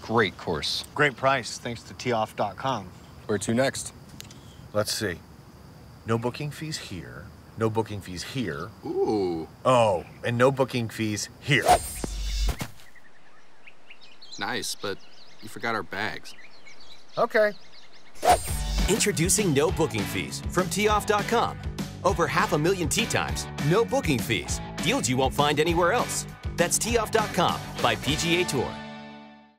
Great course. Great price, thanks to TeeOff.com. Where to next? Let's see. No booking fees here. No booking fees here. Ooh. Oh, and no booking fees here. Nice, but you forgot our bags. Okay. Introducing no booking fees from TeeOff.com. Over 500,000 tee times, no booking fees. Deals you won't find anywhere else. That's TeeOff.com by PGA Tour.